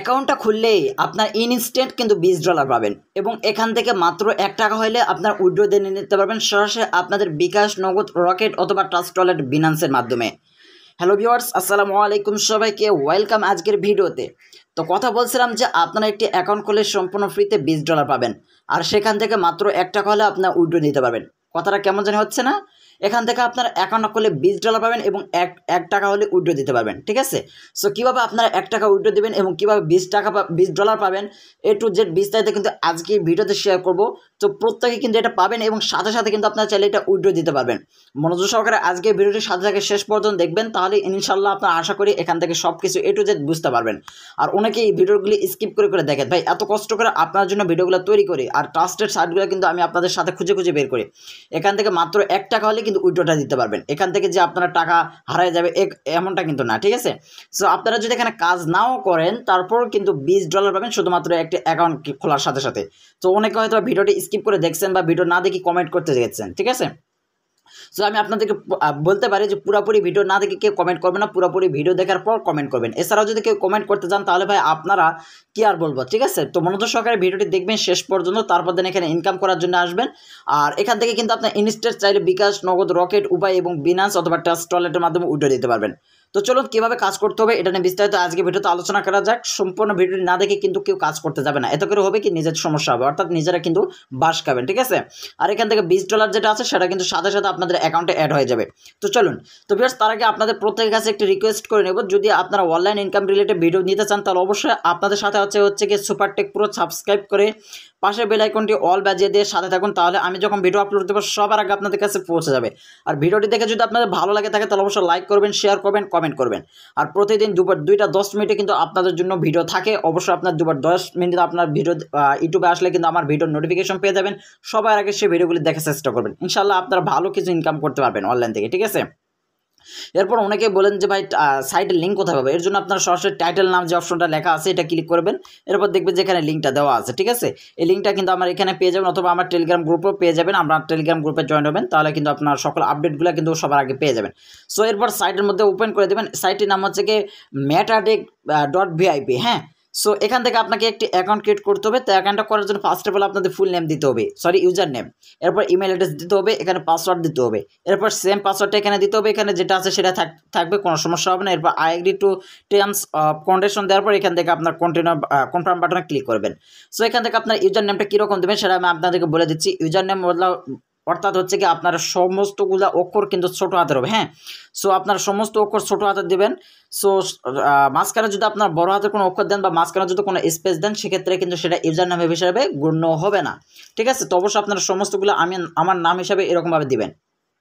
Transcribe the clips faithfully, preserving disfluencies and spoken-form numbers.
অ্যাকাউন্টটা খুললেই আপনার ইনস্ট্যান্ট কিন্তু বিশ ডলার পাবেন এবং এখান থেকে মাত্র এক টাকা হলে আপনার উইথড্র দিয়ে নিতে পারবেন সরাসরি আপনাদের বিকাশ, নগদ, রকেট অথবা ট্রাস্ট ওয়ালেট, বিনান্সের মাধ্যমে। হ্যালো ভিউয়ার্স, আসসালামু আলাইকুম, সবাইকে ওয়েলকাম আজকের ভিডিওতে। তো কথা বলছিলাম যে আপনারা একটি অ্যাকাউন্ট খুলে সম্পূর্ণ ফ্রিতে বিশ ডলার পাবেন, আর সেখান থেকে মাত্র এক টাকা হলে আপনার উইথড্র দিতে পারবেন। কথাটা কেমন জানি হচ্ছে না? এখান থেকে আপনার অ্যাকাউন্ট খুলে বিশ ডলার পাবেন এবং এক এক টাকা হলে উইথড্র দিতে পারবেন, ঠিক আছে? সো কীভাবে আপনারা এক টাকা উইথড্র দেবেন এবং কীভাবে বিশ টাকা বিশ ডলার পাবেন, এ টু জেড বিস্তারিত কিন্তু আজকে ভিডিওতে শেয়ার করব। তো প্রত্যেকে কিন্তু এটা পাবেন এবং সাথে সাথে কিন্তু আপনারা চাইলে এটা উইথড্র দিতে পারবেন। মনোযোগ সহকারে আজকে ভিডিওটি সাথে সাথে শেষ পর্যন্ত দেখবেন, তাহলে ইনশাল্লাহ আপনারা আশা করি এখান থেকে সব কিছু এ টু জেড বুঝতে পারবেন। আর অনেকেই এই ভিডিওগুলি স্কিপ করে করে দেখেন, ভাই এত কষ্ট করে আপনার জন্য ভিডিওগুলো তৈরি করি আর ট্রাস্টেড সাইটগুলো কিন্তু আমি আপনাদের সাথে খুঁজে খুঁজে বের করি। এখান থেকে মাত্র এক টাকা হলে কিন্তু উইথড্রটা দিতে পারবেন। এখান থেকে যে আপনারা টাকা হারায় যাবে এমনটা কিন্তু না, ঠিক আছে? সো আপনারা যদি এখানে কাজ নাও করেন তারপর কিন্তু বিশ ডলার পাবেন শুধুমাত্র একটি অ্যাকাউন্ট খোলার সাথে সাথে। তো অনেকে হয়তো ভিডিওটি স্কিপ করে দেখছেন বা ভিডিও না দেখে কমেন্ট করতে গেছেন, ঠিক আছে? সো আমি আপনাদেরকে বলতে পারি যে পুরোপুরি ভিডিও না দেখে কেউ কমেন্ট করবেন না, পুরোপুরি ভিডিও দেখার পর কমেন্ট করবেন। এছাড়াও যদি কেউ কমেন্ট করতে চান তাহলে ভাই আপনারা কি আর বলবো, ঠিক আছে? তো মনোযোগ সহকারে ভিডিওটি দেখবেন শেষ পর্যন্ত, তারপর দেন এখানে ইনকাম করার জন্য আসবেন। আর এখান থেকে কিন্তু আপনার ইনস্ট্যান্ট চাইলে বিকাশ, নগদ, রকেট উপায় এবং বিনান্স অথবা ট্রাস্ট ওয়ালেটের মাধ্যমে উইথড্র দিতে পারবেন। তো চলুন কীভাবে কাজ করতে হবে এটা নিয়ে বিস্তারিত আজকে ভিডিওতে আলোচনা করা যাক। সম্পূর্ণ ভিডিওটি না দেখে কিন্তু কেউ কাজ করতে যাবে না, এত করে হবে কি নিজের সমস্যা হবে, অর্থাৎ নিজেরা কিন্তু বাস খাবেন, ঠিক আছে? আর এখান থেকে বিশ ডলার যেটা আছে সেটা কিন্তু সাথে সাথে আপনাদের অ্যাকাউন্টে অ্যাড হয়ে যাবে। তো চলুন, তো ভিউয়ার্স তার আগে আপনাদের প্রত্যেকের কাছে একটি রিকোয়েস্ট করে নেব, যদি আপনারা অনলাইন ইনকাম রিলেটেড ভিডিও নিতে চান তাহলে অবশ্যই আপনাদের সাথে হচ্ছে হচ্ছে কি সুপার টেক পুরো সাবস্ক্রাইব করে পাশের বেল আইকনটি অল বাজিয়ে দিয়ে সাথে থাকুন, তাহলে আমি যখন ভিডিও আপলোড দেবো সবার আগে আপনাদের কাছে পৌঁছে যাবে। আর ভিডিওটি দেখে যদি আপনাদের ভালো লাগে থাকে তাহলে অবশ্যই লাইক করবেন, শেয়ার করবেন, কমেন্ট করবেন। আর প্রতিদিন দুবার দুইটা দশ মিনিটে কিন্তু আপনাদের জন্য ভিডিও থাকে, অবশ্যই আপনার দুবার দশ মিনিটে আপনার ভিডিও ইউটিউবে আসলে কিন্তু আমার ভিডিওর নোটিফিকেশন পেয়ে যাবেন। সবার আগে সেই ভিডিওগুলি দেখার চেষ্টা করবেন, ইনশাল্লাহ আপনারা ভালো কিছু ইনকাম করতে পারবেন অনলাইন থেকে, ঠিক আছে? এরপর অনেকে বলেন যে ভাই সাইটের লিঙ্ক কোথায় পাবে, এর জন্য আপনার সরাসরি টাইটেল নাম যে অপশনটা লেখা আছে এটা ক্লিক করবেন। এরপর দেখবেন যে এখানে লিঙ্কটা দেওয়া আছে, ঠিক আছে? এই লিঙ্কটা কিন্তু আমার এখানে পেয়ে যাবেন অথবা আমার টেলিগ্রাম গ্রুপেও পেয়ে যাবেন। আপনার টেলিগ্রাম গ্রুপে জয়েন হবেন, তাহলে কিন্তু আপনার সকল আপডেটগুলো কিন্তু সবার আগে পেয়ে যাবেন। সো এরপর সাইটের মধ্যে ওপেন করে দেবেন। সাইটের নাম হচ্ছে কি মেটাডেক ডট ভিআইপি, হ্যাঁ? সো এখান থেকে আপনাকে একটি অ্যাকাউন্ট ক্রিয়েট করতে হবে। তো অ্যাকাউন্টটা করার জন্য ফার্স্ট অফ অল আপনাদের ফুল নেম দিতে হবে, সরি ইউজার নেম, এরপর ইমেল অ্যাড্রেস দিতে হবে, এখানে পাসওয়ার্ড দিতে হবে, এরপর সেম পাসওয়ার্ডটা এখানে দিতে হবে, এখানে যেটা আছে সেটা থাকবে, কোনো সমস্যা হবে না। এরপর I agree to terms of condition দেওয়ার পর এখান থেকে আপনার কন্টিনিউ কনফার্ম বাটনে ক্লিক করবেন। সো এখান থেকে আপনার ইউজার নেমটা কীরকম দেবেন সেটা আমি আপনাদেরকে বলে দিচ্ছি। ইউজার নেম বদলাও অর্থাৎ হচ্ছে কি আপনার সমস্তগুলো অক্ষর কিন্তু ছোটো হাতের হবে, হ্যাঁ? সো আপনার সমস্ত অক্ষর ছোটো হাতের দেবেন। সো মাঝখানে যদি আপনার বড় হাতের কোনো অক্ষর দেন বা মাঝখানে যদি কোনো স্পেস দেন সেক্ষেত্রে কিন্তু সেটা ইউজার নাম হিসাবে গণ্য হবে না, ঠিক আছে? তো অবশ্যই আপনারা সমস্তগুলো আমি আমার নাম হিসাবে এরকমভাবে দিবেন।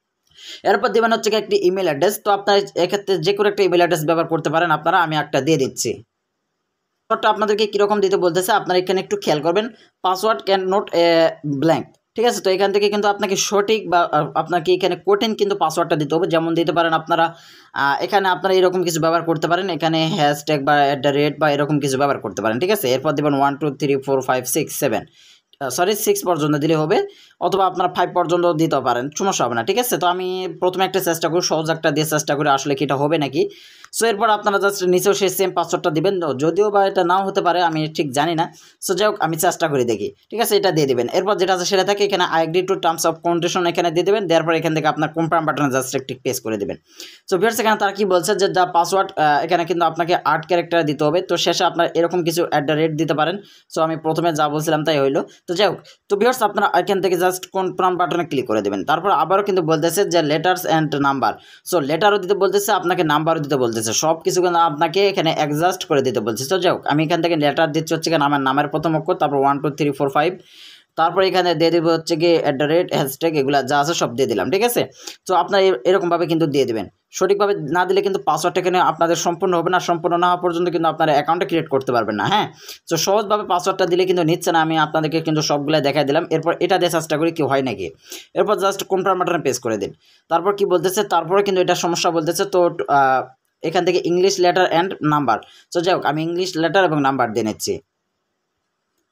এরপর দেবেন হচ্ছে কি একটি ইমেল অ্যাড্রেস। তো আপনার এক্ষেত্রে যে কোনো একটা ইমেল অ্যাড্রেস ব্যবহার করতে পারেন আপনারা, আমি একটা দিয়ে দিচ্ছি। পাসওয়ার্ডটা আপনাদেরকে কীরকম দিতে বলতেছে আপনারা এখানে একটু খেয়াল করবেন, পাসওয়ার্ড ক্যান নট ব্ল্যাঙ্ক, ঠিক আছে? তো এখান থেকে কিন্তু আপনাকে সঠিক বা আপনাকে এখানে কঠিন কিন্তু পাসওয়ার্ডটা দিতে হবে। যেমন দিতে পারেন আপনারা এখানে আপনারা এরকম কিছু ব্যবহার করতে পারেন, এখানে হ্যাশট্যাগ বা অ্যাট দ্য রেট বা এরকম কিছু ব্যবহার করতে পারেন, ঠিক আছে? এরপর দেবেন one two three four five six seven, sorry six পর্যন্ত দিলে হবে, অথবা আপনারা ফাইভ পর্যন্ত দিতে পারেন, সমস্যা হবে না, ঠিক আছে? তো আমি প্রথমে একটা চেষ্টা করি, সহজ একটা দিয়ে চেষ্টা করি আসলে কি এটা হবে নাকি। সো এরপর আপনারা জাস্ট নিচেও সেই সেম পাসওয়ার্ডটা দিবেন, যদিও বা এটা নাও হতে পারে, আমি ঠিক জানি না। সো যাই হোক আমি চেষ্টা করে দেখি, ঠিক আছে? এটা দিয়ে দেবেন। এরপর যেটা আছে সেটা থাকে এখানে I agree to terms of condition এখানে দিয়ে দেবেন, দেওয়ার পর এখান থেকে আপনার কনফার্ম বাটনে জাস্ট একটি প্রেস করে দেবেন। সো ভিউয়ার্স এখানে তারা কি বলছে যে যা পাসওয়ার্ড এখানে কিন্তু আপনাকে আট ক্যারেক্টার দিতে হবে। তো শেষে আপনার এরকম কিছু অ্যাট দ্য রেট দিতে পারেন। সো আমি প্রথমে যা বলছিলাম তাই হইলো। তো যাই হোক, তো ভিউয়ার্স আপনারা এখান থেকে জাস্ট কনফার্ম বাটনে ক্লিক করে দেবেন। তারপর আবারও কিন্তু বলতেছে যে লেটার্স অ্যান্ড নাম্বার। সো লেটারও দিতে বলতেছে, আপনাকে নাম্বারও দিতে বলতেছে, সব কিছু কিন্তু আপনাকে এখানে অ্যাডজাস্ট করে দিতে বলছে। তো যাই হোক আমি এখান থেকে লেটার দিচ্ছি হচ্ছে কিনা আমার নামের প্রথম অক্ষর, তারপর one two three four five, তারপর এখানে দিয়ে দেবো হচ্ছে কি অ্যাট দ্য রেট হ্যাশট্যাগ এগুলো যা আছে সব দিয়ে দিলাম, ঠিক আছে? তো আপনার এরকমভাবে কিন্তু দিয়ে দেবেন। সঠিকভাবে না দিলে কিন্তু পাসওয়ার্ডটা এখানে আপনাদের সম্পূর্ণ হবে না, সম্পূর্ণ না হওয়া পর্যন্ত কিন্তু আপনার অ্যাকাউন্টটা ক্রিয়েট করতে পারবেন না, হ্যাঁ? তো সহজভাবে পাসওয়ার্ডটা দিলে কিন্তু নিচ্ছে না, আমি আপনাদেরকে কিন্তু সবগুলো দেখাই দিলাম। এরপর এটা দিয়ে চেষ্টা করি কি হয় নাকি। এরপর জাস্ট কনফার্ম বাটনে প্রেস করে দিন। তারপর কি বলতেছে, তারপরে কিন্তু এটা সমস্যা বলতেছে। তো এখান থেকে English letter and number. So যাই হোক আমি ইংলিশ লেটার এবং নাম্বার দিয়ে নিচ্ছি।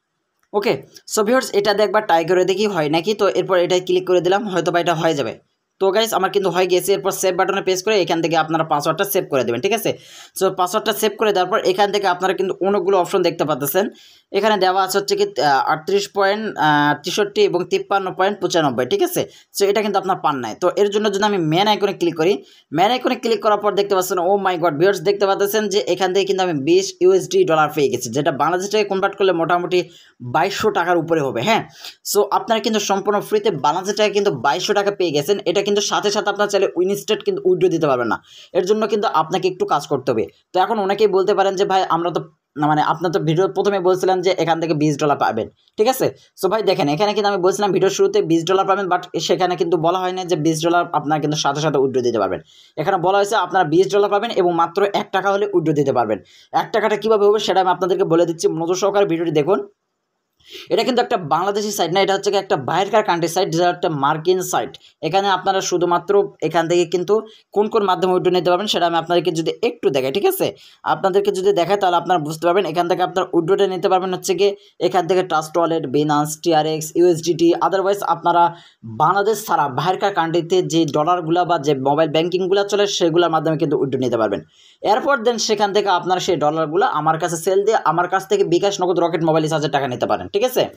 ওকে, সো ভিউয়ার্স এটা দিয়ে একবার ট্রাই করে দেখি হয় নাকি। তো এরপর এটাই ক্লিক করে দিলাম, হয়তো বা এটা হয়ে যাবে। তো গাইস আমার কিন্তু হয়ে গেছে। এরপর সেভ বাটনে প্রেস করে এখান থেকে আপনারা পাসওয়ার্ডটা সেভ করে দেবেন, ঠিক আছে। সো পাসওয়ার্ডটা সেভ করে দেওয়ার পর এখান থেকে আপনারা কিন্তু অনেকগুলো অপশন দেখতে পাচ্ছেন। এখানে দেওয়া আছে হচ্ছে কি আটত্রিশ পয়েন্ট তেষট্টি এবং তিপ্পান্ন পয়েন্ট পঁচানব্বই, ঠিক আছে। সো এটা কিন্তু আপনার পান নাই। তো এর জন্য যদি আমি ম্যান আইকনে ক্লিক করি, ম্যান আইকনে ক্লিক করার পর দেখতে পাচ্ছেন, ও মাই গড ভিউয়ার্স, দেখতে পাচ্ছেন যে এখান থেকে কিন্তু আমি বিশ ইউএসডি ডলার পেয়ে গেছি, যেটা বাংলাদেশ টাকায় কনভার্ট করলে মোটামুটি বাইশশো টাকার উপরে হবে। হ্যাঁ, সো আপনারা কিন্তু সম্পূর্ণ ফ্রিতে বাংলাদেশ টাকায় কিন্তু বাইশশো টাকা পেয়ে গেছেন। এটা কিন্তু সাথে সাথে আপনার চাইলে ইনস্ট্যান্ট কিন্তু উইথড্র দিতে পারবেন না, এর জন্য কিন্তু আপনাকে একটু কাজ করতে হবে। তো এখন অনেকেই বলতে পারেন যে ভাই আমরা তো না, মানে আপনার তো ভিডিও প্রথমে বলছিলাম যে এখান থেকে বিশ ডলার পাবেন, ঠিক আছে। সো ভাই দেখেন এখানে কিন্তু আমি বলছিলাম ভিডিওর শুরুতে বিশ ডলার পাবেন, বাট সেখানে কিন্তু বলা হয় না যে বিশ ডলার আপনারা কিন্তু সাথে সাথে উইথড্র দিতে পারবেন। এখানে বলা হয়েছে আপনারা বিশ ডলার পাবেন এবং মাত্র এক টাকা হলে উইথড্র দিতে পারবেন। এক টাকাটা কীভাবে হবে সেটা আমি আপনাদেরকে বলে দিচ্ছি, মনোযোগ সহকারে ভিডিওটি দেখুন। এটা কিন্তু একটা বাংলাদেশি সাইট না, এটা হচ্ছে একটা বাইরেকার কান্ট্রি সাইট, যেটা একটা মার্কিন সাইট। এখানে আপনারা শুধুমাত্র এখান থেকে কিন্তু কোন কোন মাধ্যমে উইথড্র নিতে পারবেন সেটা আমি আপনাদেরকে যদি একটু দেখাই, ঠিক আছে। আপনাদেরকে যদি দেখায় তাহলে আপনারা বুঝতে পারবেন। এখান থেকে আপনার উইথড্রটা নিতে পারবেন হচ্ছে গিয়ে এখান থেকে Trust Wallet, Binance, TRX, USDT. Otherwise আপনারা বাংলাদেশ ছাড়া বাইরেকার কান্ট্রিতে যে ডলারগুলো বা যে মোবাইল ব্যাঙ্কিংগুলো চলে সেগুলোর মাধ্যমে কিন্তু উইথড্র নিতে পারবেন। এরপর দেন সেখান থেকে আপনারা সেই ডলারগুলো আমার কাছে সেল দিয়ে আমার কাছ থেকে বিকাশ, নগদ, রকেট, মোবাইল রিচার্জের টাকা নিতে পারেন, ঠিক আছে।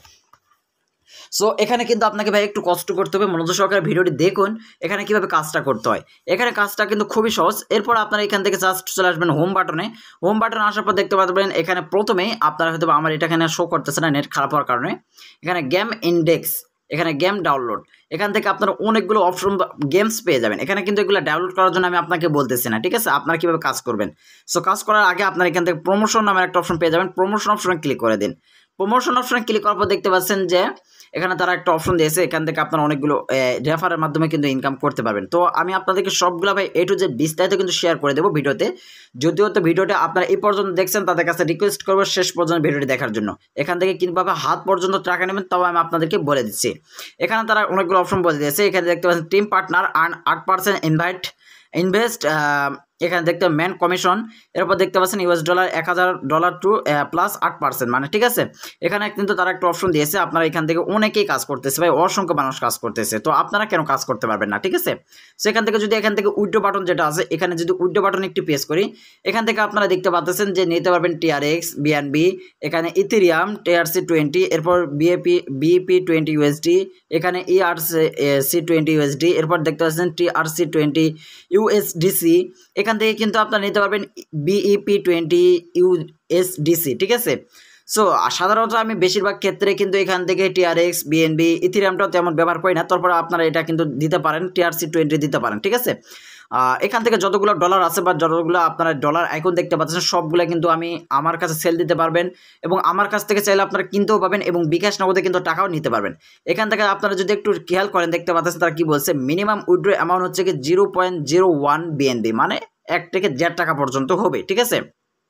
সো এখানে কিন্তু আপনাকে ভাই একটু কষ্ট করতে হবে, মনোযোগ সহকারে ভিডিওটি দেখুন এখানে কীভাবে কাজটা করতে হয়। এখানে কাজটা কিন্তু খুবই সহজ। এরপর আপনারা এখান থেকে জাস্ট চলে আসবেন হোম বাটনে। হোম বাটনে আসার পর দেখতে পাবেন এখানে প্রথমেই আপনারা হয়তো আমার এটা এখানে শো করতেছে না নেট খারাপ হওয়ার কারণে। এখানে গেম ইন্ডেক্স, এখানে গেম ডাউনলোড, এখান থেকে আপনারা অনেকগুলো অপশন গেমস পেয়ে যাবেন। এখানে কিন্তু এগুলো ডাউনলোড করার জন্য আমি আপনাকে বলতেছি না, ঠিক আছে। আপনারা কীভাবে কাজ করবেন, সো কাজ করার আগে আপনারা এখান থেকে প্রমোশন নামের একটা অপশন পেয়ে যাবেন। প্রমোশন অপশনে ক্লিক করে দিন। প্রমোশন অপশনে ক্লিক করার পর দেখতে পাচ্ছেন যে এখানে তারা একটা অপশন দিয়েছে, এখান থেকে আপনারা অনেকগুলো রেফারের মাধ্যমে কিন্তু ইনকাম করতে পারবেন। তো আমি আপনাদেরকে সবগুলো ভাই এ টু জেড বিস্তারিত কিন্তু শেয়ার করে দেবো ভিডিওতে। যদিও তো ভিডিওটা আপনারা এই পর্যন্ত দেখছেন, তাদের কাছে রিকোয়েস্ট করবো শেষ পর্যন্ত ভিডিওটি দেখার জন্য। এখান থেকে কীভাবে হাত পর্যন্ত টাকা নেবেন তাও আমি আপনাদেরকে বলে দিচ্ছি। এখানে তারা অনেকগুলো অপশন বলে দিয়েছে। এখানে দেখতে পাচ্ছেন টিম পার্টনার আর্ন আট পার্সেন্ট ইনভাইট ইনভেস্ট, এখানে দেখতে ম্যান কমিশন, এরপর দেখতে পাচ্ছেন ইউএস ডলার এক হাজার ডলার টু প্লাস আট পার্সেন্ট, মানে ঠিক আছে। এখানে কিন্তু তারা একটা অপশন দিয়েছে, আপনারা এখান থেকে অনেকেই কাজ করতেছে ভাই, অসংখ্য মানুষ কাজ করতেছে। তো আপনারা কেন কাজ করতে পারবেন না, ঠিক আছে। সেখান থেকে যদি এখান থেকে উইথড্র বাটন যেটা আছে, এখানে যদি উইথড্র বাটন একটু প্রেস করি, এখান থেকে আপনারা দেখতে পাচ্ছেন যে নিতে পারবেন টিআরএক্স, বিএনবি, এখানে ইথেরিয়াম, টিআরসি টোয়েন্টি, এরপর বিএপি বিপি টোয়েন্টি ইউএসডি, এখানে ইআরসি টোয়েন্টি ইউএসডি, এরপর দেখতে পাচ্ছেন টিআরসি টোয়েন্টি ইউএসডিসি। এখান থেকে কিন্তু আপনারা নিতে পারবেন বিইপি টোয়েন্টি ইউএসডিসি, ঠিক আছে। সো সাধারণত আমি বেশিরভাগ ক্ষেত্রে কিন্তু এখান থেকে টিআরএক্স, বিএনবি, ইথেরিয়ামটাও তেমন ব্যবহার করি না, তারপরে আপনারা এটা কিন্তু দিতে পারেন, টিআরসি টোয়েন্টি দিতে পারেন, ঠিক আছে। এখান থেকে যতগুলো ডলার আছে বা যতগুলো আপনারা ডলার আইকন দেখতে পাচ্ছেন সবগুলো কিন্তু আমি আমার কাছে সেল দিতে পারবেন এবং আমার কাছ থেকে চাইলে আপনারা কিনতেও পাবেন এবং বিকাশ নগদে কিন্তু টাকাও নিতে পারবেন। এখান থেকে আপনারা যদি একটু খেয়াল করেন দেখতে পাচ্ছেন তারা কি বলছে, মিনিমাম উইথড্র অ্যামাউন্ট হচ্ছে কি zero point zero one BNB, মানে এক থেকে দেড় টাকা পর্যন্ত হবে, ঠিক আছে।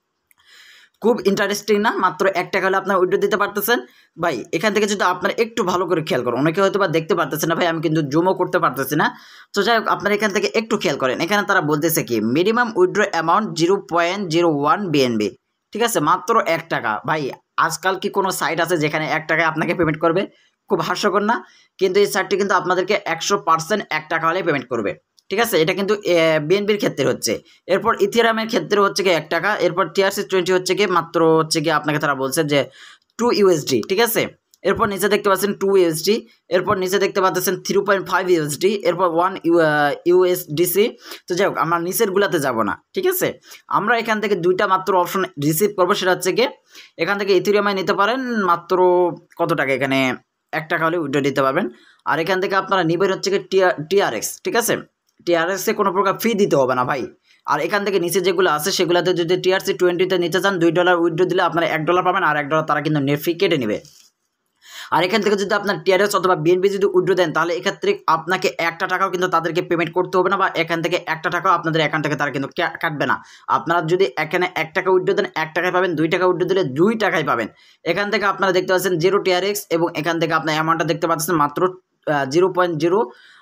খুব ইন্টারেস্টিং না, মাত্র এক টাকা হলে আপনারা উইথড্র দিতে পারতেছেন ভাই। এখান থেকে যদি আপনারা একটু ভালো করে খেয়াল করেন, অনেকে হয়তো বা দেখতে পারতেছে না ভাই, আমি কিন্তু জুমও করতে পারতেছি না। তো যাই হোক আপনারা এখান থেকে একটু খেয়াল করেন, এখানে তারা বলতেছে কি minimum withdraw amount zero point zero one BNB, ঠিক আছে, মাত্র এক টাকা। ভাই আজকাল কি কোনো সাইট আছে যেখানে এক টাকায় আপনাকে পেমেন্ট করবে? খুব হাস্যকর না? কিন্তু এই সাইটটি কিন্তু আপনাদেরকে একশো পার্সেন্ট এক টাকা হলে পেমেন্ট করবে, ঠিক আছে। এটা কিন্তু বিএনবির ক্ষেত্রে হচ্ছে। এরপর ইথেরিয়ামের ক্ষেত্রে হচ্ছে কি এক টাকা, এরপর টিআরসি টোয়েন্টি হচ্ছে কি মাত্র হচ্ছে কি আপনাকে তারা বলছে যে টু ইউএসডি, ঠিক আছে। এরপর নিচে দেখতে পাচ্ছেন টু ইউএসডি, এরপর নিচে দেখতে পাচ্ছেন থ্রি পয়েন্ট ফাইভ ইউএসডি, এরপর ওয়ান ইউএসডিসি। তো যাই হোক আমরা নিচের গুলাতে যাব না, ঠিক আছে। আমরা এখান থেকে দুইটা মাত্র অপশন রিসিভ করবো, সেটা হচ্ছে কি এখান থেকে ইথেরিয়ামে নিতে পারেন মাত্র কত টাকা, এখানে এক টাকা হলে উইথড্র দিতে পারবেন। আর এখান থেকে আপনারা নেবেন হচ্ছে কি টিআরএক্স, ঠিক আছে। টিআরএক্সে কোনো প্রকার ফি দিতে হবে না ভাই। আর এখান থেকে নিচে যেগুলো আছে সেগুলোতে যদি টিআরসি টোয়েন্টিতে নিতে চান দুই ডলার উইথড্র দিলে আপনারা এক ডলার পাবেন, আর এক ডলার তারা কিন্তু নেট ফি কেটে নেবে। আর এখান থেকে যদি আপনার টিআরএস অথবা বিএনবি যদি উইথড্র দেন তাহলে এক্ষেত্রে আপনাকে একটা টাকাও কিন্তু তাদেরকে পেমেন্ট করতে হবে না, বা এখান থেকে একটা টাকাও আপনাদের অ্যাকাউন্ট থেকে তারা কিন্তু কাটবে না। আপনারা যদি এখানে এক টাকা উইথড্র দেন এক টাকায় পাবেন, দুই টাকা উইথড্র দিলে দুই টাকায় পাবেন। এখান থেকে আপনারা দেখতে পাচ্ছেন জিরো টিআরএক্স এবং এখান থেকে আপনার অ্যামাউন্টটা দেখতে পাচ্ছেন মাত্র zero point zero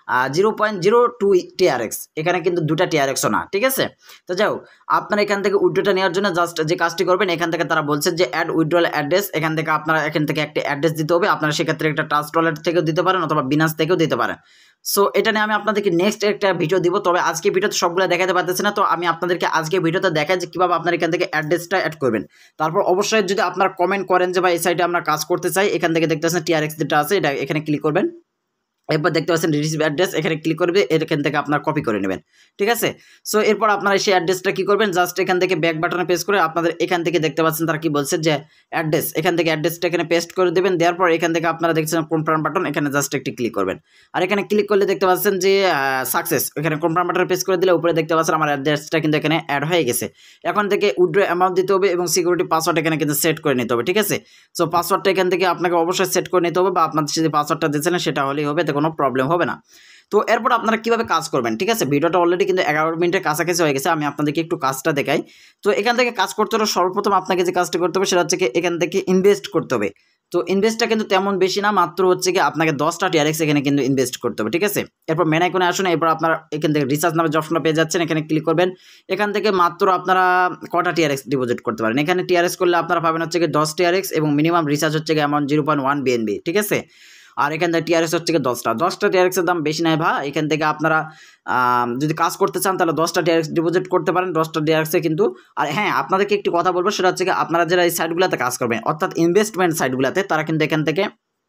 zero point zero two TRX, এখানে কিন্তু দুটা টিআরএক্সও না, ঠিক আছে। তো যাও আপনারা এখান থেকে উইথড্রটা নেওয়ার জন্য জাস্ট যে কাজটি করবেন, এখান থেকে তারা বলছে যে অ্যাড উইথড্রল অ্যাড্রেস, এখান থেকে আপনারা এখান থেকে একটা অ্যাড্রেস দিতে হবে। আপনারা সেক্ষেত্রে একটা ট্রাস্ট ওয়ালেট থেকেও দিতে পারেন অথবা বিনান্স থেকেও দিতে পারেন। সো এটা নিয়ে আমি আপনাদেরকে নেক্সট একটা ভিডিও দিব, তবে আজকে ভিডিওতে সবগুলো দেখাতে পারতেছি না। তো আমি আপনাদেরকে আজকে ভিডিওতে দেখাই যে কীভাবে আপনারা এখান থেকে অ্যাড্রেসটা অ্যাড করবেন। তারপর অবশ্যই যদি আপনারা কমেন্ট করেন যে ভাই এই সাইটে আমরা কাজ করতে চাই, এখান থেকে দেখতে পাচ্ছেন টিআরএক্স যেটা আছে এটা এখানে ক্লিক করবেন। এরপর দেখতে পাচ্ছেন রিসিভ অ্যাড্রেস, এখানে ক্লিক করবে, এখান থেকে আপনার কপি করে নেবেন, ঠিক আছে। সো এরপর আপনারা সেই অ্যাড্রেসটা কী করবেন, জাস্ট এখান থেকে ব্যাক বাটনে পেস্ট করে আপনাদের এখান থেকে দেখতে পাচ্ছেন তারা কি বলছে যে অ্যাড্রেস, এখান থেকে অ্যাড্রেসটা এখানে পেস্ট করে দেবেন। দেওয়ার পর এখান থেকে আপনারা দেখছেন কনফার্ম বাটন, এখানে জাস্ট একটি ক্লিক করবেন। আর এখানে ক্লিক করলে দেখতে পাচ্ছেন যে সাকসেস, এখানে কনফার্ম বাটনে পেস্ট করে দিলে উপরে দেখতে পাচ্ছেন আমার অ্যাড্রেসটা কিন্তু এখানে অ্যাড হয়ে গেছে। এখন থেকে উইথড্র অ্যামাউন্ট দিতে হবে এবং সিকিউরিটি পাসওয়ার্ড এখানে কিন্তু সেট করে নিতে হবে, ঠিক আছে। সো পাসওয়ার্ডটা এখান থেকে আপনাকে অবশ্যই সেট করে নিতে হবে, বা আপনাদের যে পাসওয়ার্ডটা দিচ্ছেন সেটা হলেই হবে, এতে কোনো প্রবলেম হবে না। তো এরপর আপনারা কীভাবে কাজ করবেন, ঠিক আছে। ভিডিওটা অলরেডি কিন্তু এগারো মিনিটের কাছাকাছি হয়ে গেছে, আমি আপনাদেরকে একটু কাজটা দেখাই। তো এখান থেকে কাজ করতে হলে সর্বপ্রথম আপনাকে যে কাজটা করতে হবে সেটা হচ্ছে কি এখান থেকে ইনভেস্ট করতে হবে। তো ইনভেস্টটা কিন্তু তেমন বেশি না, মাত্র হচ্ছে কি আপনাকে দশটা টিআরএক্স এখানে কিন্তু ইনভেস্ট করতে হবে, ঠিক আছে। এরপর মেন আইকনে আসুন, এরপর আপনারা এখান থেকে রিচার্জ নামে যে অপশনটা পেয়ে যাচ্ছেন, এখানে ক্লিক করবেন। এখান থেকে মাত্র আপনারা কটা টিআরএক্স ডিপোজিট করতে পারেন, এখানে টিআরএক্স করলে আপনারা পাবেন হচ্ছে কি দশ টিআরএক্স এবং মিনিমাম রিচার্জ হচ্ছে কি amount zero point one BNB, ঠিক আছে। আর এখান থেকে টিআরএক্স হচ্ছে কি দশটা দশটা টিআরএক্সের দাম বেশি নাই ভা। এখান থেকে আপনারা যদি কাজ করতে চান তাহলে দশটা টিআরএক্স ডিপোজিট করতে পারেন, দশটা টিআরএক্সে কিন্তু। আর হ্যাঁ, আপনাদেরকে একটি কথা বলবো, সেটা হচ্ছে কি আপনারা যারা এই সাইটগুলোতে কাজ করবেন অর্থাৎ ইনভেস্টমেন্ট সাইটগুলোতে, তারা কিন্তু এখান থেকে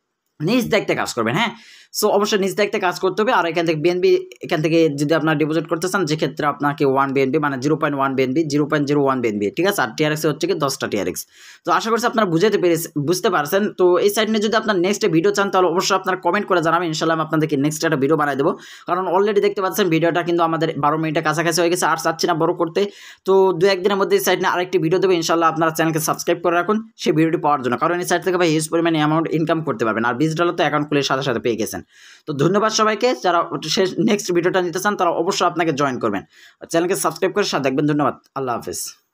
নিজ দায়িত্বে কাজ করবেন, হ্যাঁ। সো অবশ্যই নিজ দায়িত্বে কাজ করতে হবে। আর এখান থেকে বিএনবি এখান থেকে যদি আপনারা ডিপোজিট করতে চান, যেক্ষেত্রে আপনাকে ওয়ান বিএনবি মানে zero point one BNB zero point zero one BNB, ঠিক আছে। আর টিআরএক্স হচ্ছে কি দশটা টিআরএক্স। তো আশা করছি আপনারা বুঝতে পেরেছে বুঝতে পারছেন। তো এই সাইট নিয়ে যদি আপনার নেক্সট ভিডিও চান তাহলে অবশ্যই আপনারা কমেন্ট করে জানাবেন, ইনশাল্লাহ আমি আপনাদেরকে নেক্সট একটা ভিডিও বানাই দেবো। কারণ অলরেডি দেখতে পাচ্ছেন ভিডিওটা কিন্তু আমাদের বারো মিনিটের কাছাকাছি হয়ে গেছে, আর চাচ্ছি না বড় করতে। তো দু একদিনের মধ্যে এই সাইট নিয়ে আরেকটি ভিডিও দেবো, ইনশাল্লাহ আপনারা চ্যানেলকে সাবস্ক্রাইব করে রাখুন সেই ভিডিওটি পাওয়ার জন্য। কারণ এই সাইট থেকে ভাই হিউজ পরিমাণে অ্যামাউন্ট ইনকাম করতে পারবেন, আর বিশ ডলার তো অ্যাকাউন্ট খুলে সাথে সাথে পেয়ে গেছেন। তো ধন্যবাদ সবাইকে, যারা শেষ নেক্সট ভিডিওটা নিতে চান তারা অবশ্যই আপনাকে জয়েন করবেন, চ্যানেলকে সাবস্ক্রাইব করে সাথে দেখবেন। ধন্যবাদ, আল্লাহ হাফেজ।